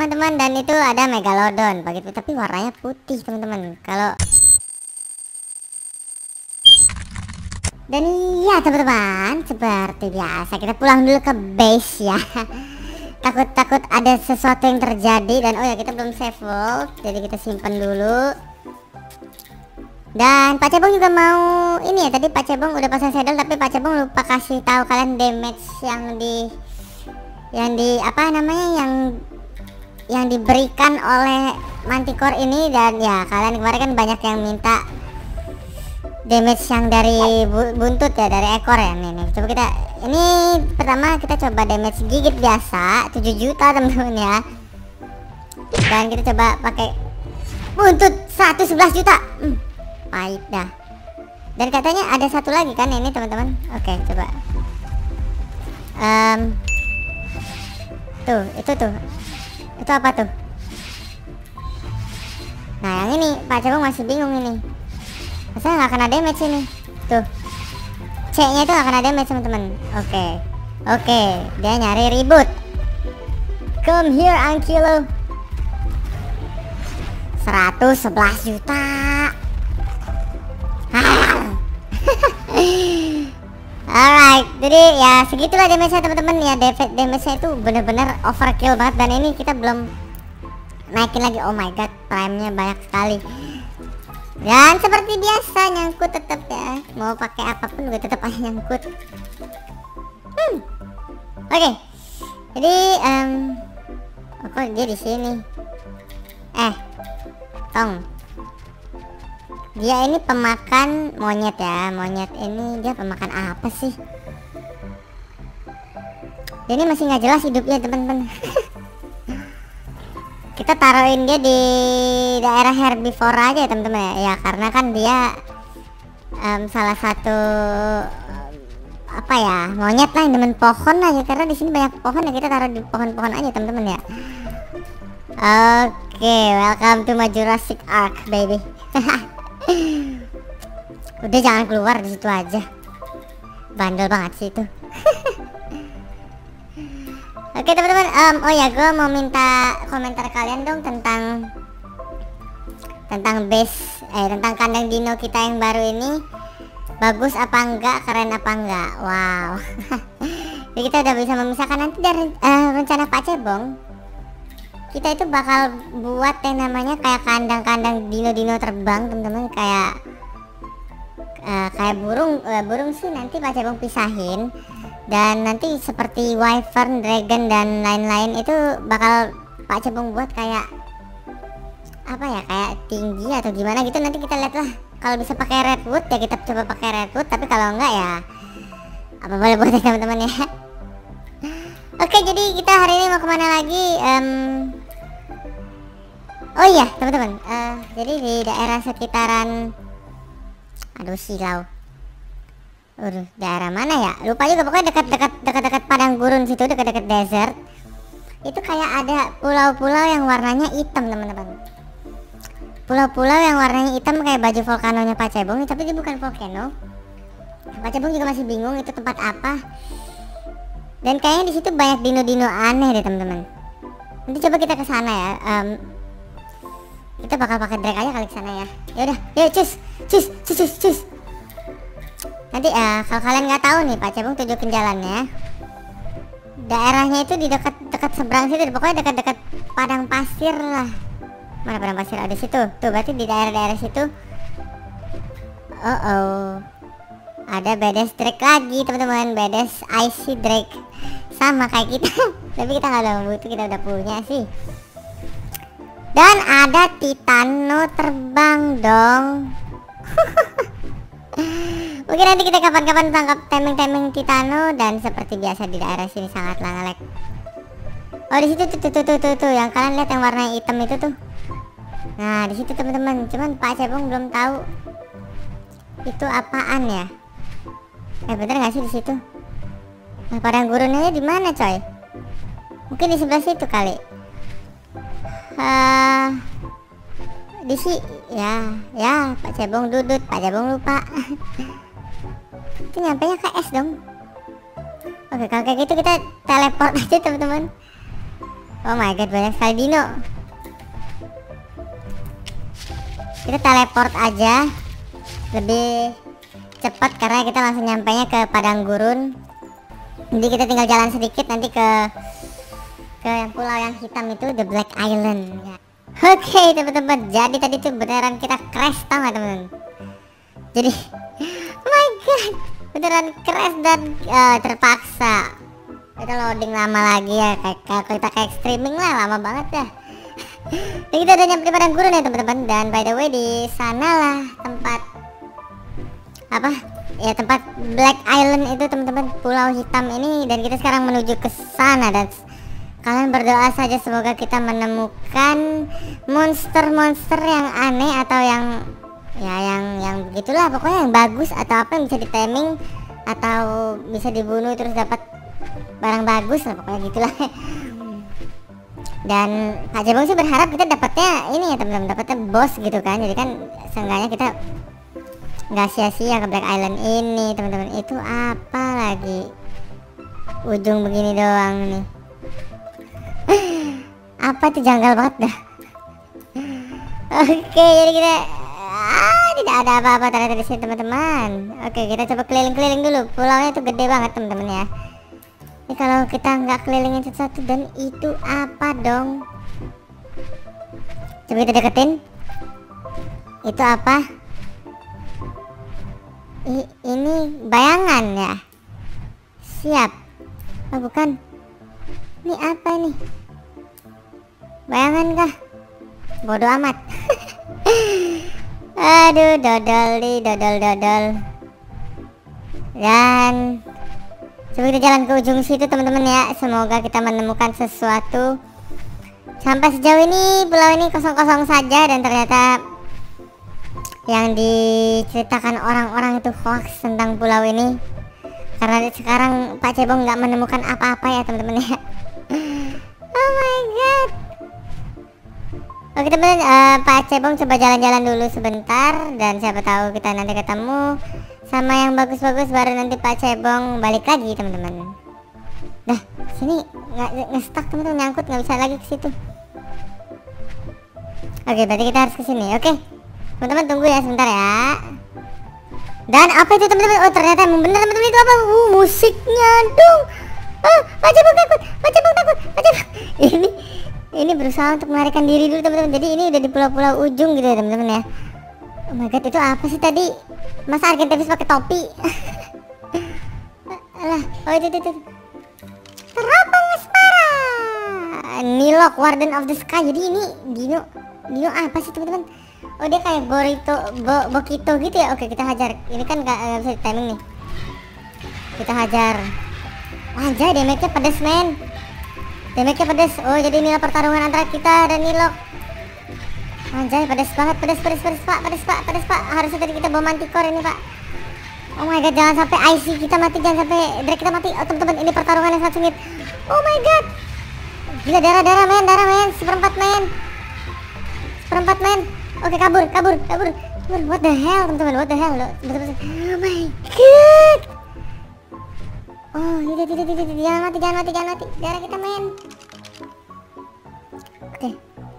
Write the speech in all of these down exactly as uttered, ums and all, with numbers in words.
teman-teman, dan itu ada Megalodon begitu, tapi warnanya putih teman-teman. Kalau dan iya teman-teman, seperti biasa kita pulang dulu ke base ya. Takut-takut ada sesuatu yang terjadi. Dan oh ya, kita belum save world, jadi kita simpan dulu. Dan Pak Cebong juga mau ini ya, tadi Pak Cebong udah pasang saddle, tapi Pak Cebong lupa kasih tahu kalian damage yang di yang di apa namanya yang yang diberikan oleh Manticore ini. Dan ya kalian kemarin kan banyak yang minta damage yang dari bu buntut ya, dari ekor ya. Nih, nih coba kita ini pertama kita coba damage gigit biasa tujuh juta teman-teman ya. Dan kita coba pakai buntut seratus sebelas juta. hmm, pahit dah. Dan katanya ada satu lagi kan ini teman-teman. Oke, coba um, tuh itu tuh itu apa tuh. Nah yang ini Pak Cebong masih bingung ini, saya nggak kena damage ini tuh, C nya itu nggak kena damage teman-teman. Oke oke, dia nyari ribut. Come here Ankylo. Seratus sebelas juta. Alright, jadi ya segitulah damage-nya teman-teman ya. Damage-nya itu bener-bener overkill banget, dan ini kita belum naikin lagi. Oh my god, prime-nya banyak sekali. Dan seperti biasa nyangkut tetap ya. Mau pakai apapun juga tetap aja nyangkut. Hmm. Oke. Okay. Jadi um, oh, kok dia di sini? Eh, Tong. Dia ini pemakan monyet ya. Monyet ini dia pemakan apa sih? Dia ini masih nggak jelas hidupnya teman-teman. Kita taruhin dia di daerah herbivora aja ya teman-teman ya. Ya karena kan dia um, salah satu um, apa ya, monyet lah yang demen pohon aja. Karena di sini banyak pohon ya, kita taruh di pohon-pohon aja teman-teman ya. Oke, okay, welcome to my Jurassic Ark baby. Udah jangan keluar di situ aja. Bandel banget sih itu. Oke teman-teman, um, oh ya gue mau minta komentar kalian dong tentang tentang base eh tentang kandang dino kita yang baru ini. Bagus apa enggak, keren apa enggak? Wow. Jadi kita udah bisa memisahkan. Nanti dari uh, rencana Pak Cebong, kita itu bakal buat yang namanya kayak kandang-kandang dino-dino terbang teman-teman, kayak uh, kayak burung uh, burung sih nanti Pak Cebong pisahin. Dan nanti seperti wyvern, dragon dan lain-lain itu bakal Pak Cebong buat kayak apa ya, kayak tinggi atau gimana gitu. Nanti kita lihat lah. Kalau bisa pakai redwood ya kita coba pakai redwood, tapi kalau enggak ya apa boleh buat ya teman-teman ya. Oke, jadi kita hari ini mau kemana lagi? Um, oh iya teman-teman, uh, jadi di daerah sekitaran, aduh silau. Udah daerah mana ya? Lupa juga, pokoknya dekat-dekat dekat-dekat padang gurun situ, dekat-dekat desert. Itu kayak ada pulau-pulau yang warnanya hitam, teman-teman. Pulau-pulau yang warnanya hitam kayak baju volcanonya Pak Cebong, tapi dia bukan volcano. Pak Cebong juga masih bingung itu tempat apa. Dan kayaknya di situ banyak dino-dino aneh deh, teman-teman. Nanti coba kita ke sana ya. Um, kita bakal pakai drag aja kali ke sana ya. Ya udah, yuk cus, cus, cus, cus, cus. Nanti uh, kalau kalian nggak tahu nih, Pak Cebong tunjukin jalannya. Daerahnya itu di dekat-dekat seberang situ, pokoknya dekat-dekat padang pasir lah. Mana padang pasir? Ada situ. Tuh berarti di daerah-daerah situ. Oh oh, ada Bedes Drake lagi teman-teman. Bedes Icy Drake, sama kayak kita. Tapi kita nggak ada butuh, kita udah punya sih. Dan ada Titano terbang dong. Mungkin nanti kita kapan-kapan tangkap temeng-temeng Titano. Dan seperti biasa di daerah sini sangatlah ngelek. Oh di situ tuh tuh tuh tuh tuh yang kalian lihat yang warna hitam itu tuh. Nah di situ teman-teman. Cuman Pak Cebong belum tahu itu apaan ya. Eh bener nggak sih di situ? Nah padang gurunnya di mana coy? Mungkin di sebelah situ kali. Uh, di si ya ya Pak Cebong dudut, Pak Cebong lupa. Itu nyampe nya ke es dong. Oke kalau kayak gitu kita teleport aja teman-teman. Oh my god, banyak sekali dino. Kita teleport aja, lebih cepat karena kita langsung nyampainya ke padang gurun. Jadi kita tinggal jalan sedikit nanti ke ke yang pulau yang hitam itu, The Black Island. Oke okay, teman-teman, jadi tadi tuh beneran kita crash, tau gak teman-teman? Jadi oh my god, beneran crash dan uh, terpaksa kita loading lama lagi ya, kayak, kayak kita kayak streaming lah, lama banget dah. Dan kita udah nyampe di padang gurun ya teman-teman. Dan by the way, di sana lah tempat apa ya, tempat Black Island itu teman-teman, pulau hitam ini. Dan kita sekarang menuju ke sana. Dan kalian berdoa saja semoga kita menemukan monster-monster yang aneh atau yang ya yang yang begitulah, pokoknya yang bagus atau apa yang bisa diteming atau bisa dibunuh terus dapat barang bagus lah, pokoknya gitulah. Dan Pak Cebong sih berharap kita dapatnya ini ya teman-teman, dapatnya bos gitu kan. Jadi kan seenggaknya kita nggak sia-sia ke Black Island ini teman-teman. Itu apa lagi, ujung begini doang nih. Apa itu, janggal banget dah. Oke, jadi kita ah, tidak ada apa-apa ternyata di sini teman-teman. Oke, kita coba keliling-keliling dulu. Pulaunya itu gede banget teman-teman ya. Ini kalau kita nggak kelilingin satu-satu. Dan itu apa dong? Coba kita deketin. Itu apa? I, ini bayangan ya. Siap. Oh bukan. Ini apa nih? Bayangan kah? Bodoh amat. Aduh, dodol nih, dodol dodol. Dan coba kita jalan ke ujung situ teman-teman ya. Semoga kita menemukan sesuatu. Sampai sejauh ini pulau ini kosong-kosong saja. Dan ternyata yang diceritakan orang-orang itu hoax tentang pulau ini. Karena sekarang Pak Cebong nggak menemukan apa-apa ya teman-teman ya. Oh my god. Oke teman-teman, uh, Pak Cebong coba jalan-jalan dulu sebentar. Dan siapa tahu kita nanti ketemu sama yang bagus-bagus, baru nanti Pak Cebong balik lagi teman-teman. Dah sini nggak ngestak teman-teman, nyangkut nggak bisa lagi ke situ. Oke, berarti kita harus ke sini. Oke teman-teman, tunggu ya sebentar ya. Dan apa itu teman-teman? Oh ternyata emang bener teman-teman, itu apa? Uh, musiknya dong. Ah, Pak Cebong takut, Pak Cebong takut, Pak Cebong. Ini ini berusaha untuk melarikan diri dulu teman-teman. Jadi ini udah di pulau-pulau ujung gitu ya teman-teman ya. Oh my god, itu apa sih tadi? Masa Argentavis pakai topi? Alah, oh itu itu. itu. Teropong Aspara. Nilok, Warden of the Sky. Jadi ini dino, dino apa sih teman-teman? Oh dia kayak Borito, Bo, Bokito gitu ya. Oke kita hajar. Ini kan nggak bisa di timing nih. Kita hajar. Anjay, damage-nya pedes men. Damage-nya pedes. Oh jadi inilah pertarungan antara kita dan Nilok. Anjay, pedes banget, pedes, pedes, pedes pak, pedes pak, pedes pak. Harusnya tadi kita bawa manticore ini pak. Oh my god, jangan sampai I C kita mati, jangan sampai Drake kita mati. Oh teman-teman, ini pertarungan yang sangat sengit. Oh my god, gila, darah, darah men, darah men, seperempat men, seperempat men. Oke kabur, kabur, kabur, kabur. What the hell teman-teman, what the hell lo? Oh my god. Oh tidak, tidak, tidak, tidak, jangan mati, jangan mati, jangan mati. Darah kita men. Oke.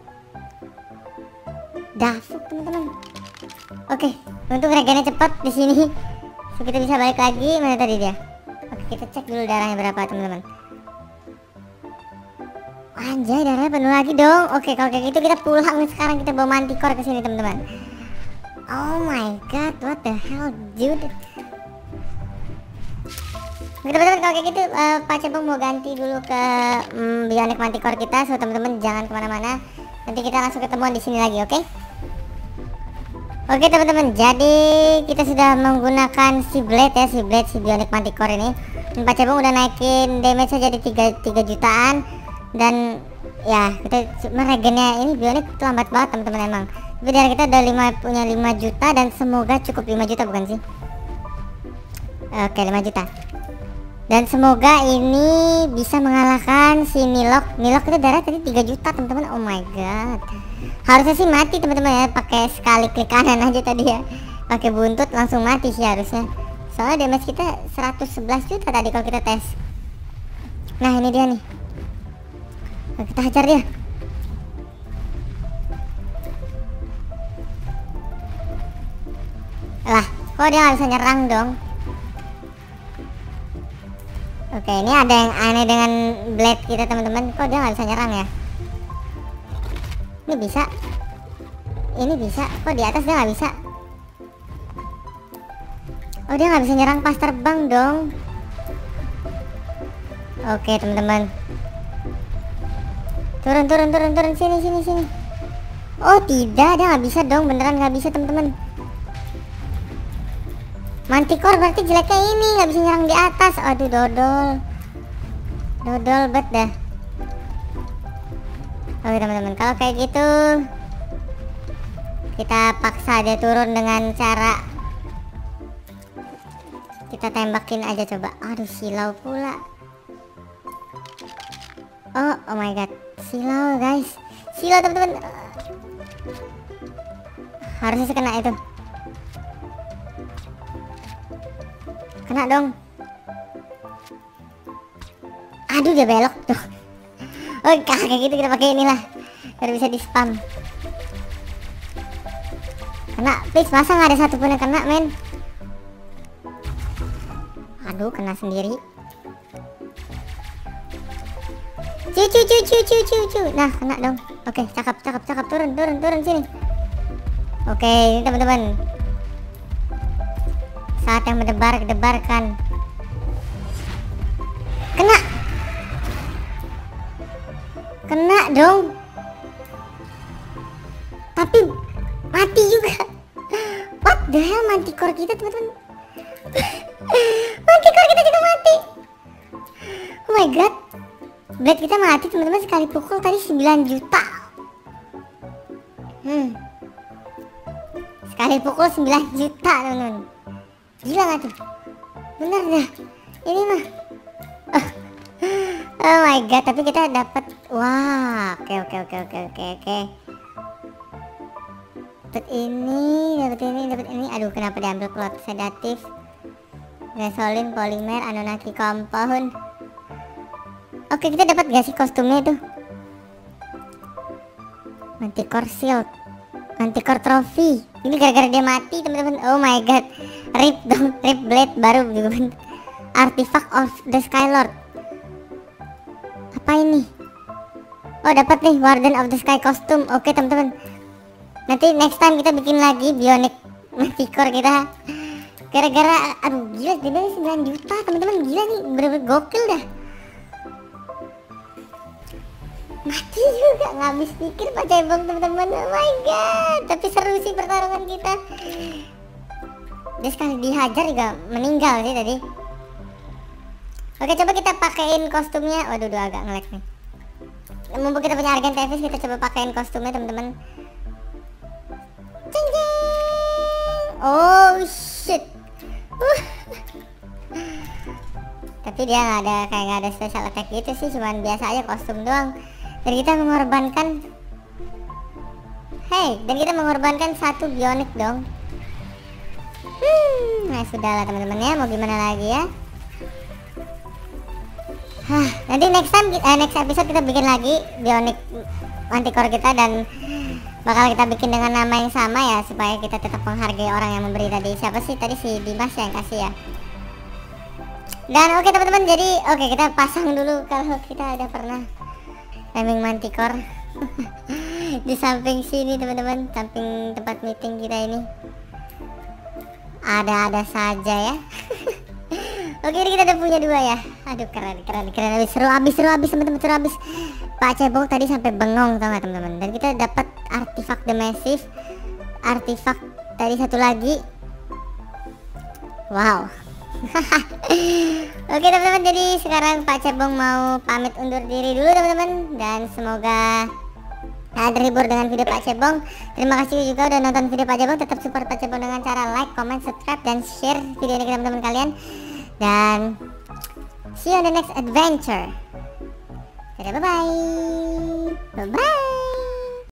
Dafuk teman-teman. Oke, untuk regennya cepat di sini. So, kita bisa balik lagi. Mana tadi dia? Oke, kita cek dulu darahnya berapa teman-teman. Anjay, darahnya penuh lagi dong. Oke, kalau kayak gitu kita pulang sekarang, kita bawa manticore ke sini teman-teman. Oh my god, what the hell dude. Oke teman-teman, kalau kayak gitu uh, Pak Cebong mau ganti dulu ke um, bionic manticore kita. So teman-teman jangan kemana-mana. Nanti kita langsung ketemuan di sini lagi, oke? Okay? Oke teman-teman, jadi kita sudah menggunakan si blade ya, si blade, si bionic manticore ini. Dan Pak Cebong udah naikin damage aja di tiga jutaan. Dan ya kita regennya ini bionic itu lambat banget teman-teman emang. Tapi dari kita udah lima, punya lima juta dan semoga cukup lima juta bukan sih? Oke, lima juta. Dan semoga ini bisa mengalahkan si Nilok. Nilok itu darah tadi tiga juta teman-teman. Oh my god. Harusnya sih mati teman-teman ya, pakai sekali klik kanan aja tadi ya. Pakai buntut langsung mati sih harusnya. Soalnya damage kita seratus sebelas juta tadi kalau kita tes. Nah, ini dia nih. Kita hajar dia. Lah, kok dia nggak bisa nyerang dong? Oke, ini ada yang aneh dengan blade kita teman-teman. Kok dia nggak bisa nyerang ya? Ini bisa. Ini bisa. Kok di atas dia nggak bisa? Oh, dia nggak bisa nyerang pas terbang dong. Oke teman-teman. Turun, turun, turun, turun. Sini, sini, sini. Oh tidak, dia nggak bisa dong. Beneran nggak bisa teman-teman. Manticore berarti jeleknya ini, nggak bisa nyerang di atas. Aduh, dodol. Dodol bet dah. Oke teman-teman, kalau kayak gitu kita paksa dia turun dengan cara kita tembakin aja coba. Aduh, silau pula. Oh, oh my god, silau guys, silau teman-teman. Harusnya kena itu. Kena dong. Aduh, dia belok tuh. Oh, kayak gitu kita pakai inilah biar bisa di spam. Kena, please. Masa nggak ada satupun yang kena, men? Aduh, kena sendiri. Cucu, cucu, cucu, cucu. Nah, kena dong. Oke, cakep, cakep, cakep. Turun, turun, turun sini. Oke, ini teman-teman. Saat yang mendebar-debarkan. Kena. Kena dong. Tapi mati juga. What the hell, manticore kita teman-teman. Manticore kita juga mati. Oh my god. Blade kita mati teman-teman sekali pukul tadi sembilan juta. Hmm. Sekali pukul sembilan juta teman-teman. Gila gak tuh? Bener dah. Ini mah. Oh. Oh my god, tapi kita dapat. Wah, oke oke oke oke oke oke. Dapat ini, dapat ini, dapat ini. Aduh, kenapa diambil klot sedatif? Gasolin, polimer, Anunnaki compound. Oke, kita dapat gak sih kostumnya itu? Manticore shield, Manticore trophy. Ini gara-gara dia mati teman-teman. Oh my god, rip dong, rip blade baru juga. Artifact of the Skylord. Apa ini? Oh, dapat nih Warden of the Sky kostum. Oke teman-teman. Nanti next time kita bikin lagi bionic Manticore kita. Gara-gara, aduh gila, dia sembilan juta teman-teman. Gila nih, bener-bener gokil dah. Mati juga, nggak habis pikir Pak Cebong teman-teman. Oh my god, tapi seru sih pertarungan kita. Dia sekali dihajar juga meninggal sih tadi. Oke, coba kita pakein kostumnya. Waduh, duh, agak nge-lag nih. Mumpung kita punya Argent Tevis, kita coba pakein kostumnya teman-teman. Ceng ceng. Oh shit. Uh. Tapi dia nggak ada, kayak nggak ada special attack gitu sih, cuman biasa aja kostum doang. Dan kita mengorbankan, hey, dan kita mengorbankan satu bionic dong. Hmm, nah sudahlah teman-teman ya, mau gimana lagi ya. Hah, nanti next time, eh, next episode kita bikin lagi bionic Manticore kita, dan bakal kita bikin dengan nama yang sama ya, supaya kita tetap menghargai orang yang memberi tadi. Siapa sih tadi? Si Dimas yang kasih ya. Dan oke okay, teman-teman, jadi oke okay, kita pasang dulu kalau kita ada pernah naming Manticore. Di samping sini teman-teman, samping tempat meeting kita ini. Ada-ada saja ya. Oke, ini kita udah punya dua ya. Aduh, keren, keren, keren. Abis seru, abis seru, abis teman-teman, seru abis. Pak Cebong tadi sampai bengong, tau gak teman-teman. Dan kita dapat artifact the massive, artifact tadi satu lagi. Wow. Oke teman-teman, jadi sekarang Pak Cebong mau pamit undur diri dulu teman-teman. Dan semoga nah, terhibur dengan video Pak Cebong. Terima kasih juga udah nonton video Pak Cebong. Tetap support Pak Cebong dengan cara like, comment, subscribe, dan share video ini ke teman-teman kalian. Dan see you on the next adventure. Dadah, bye bye. Bye bye.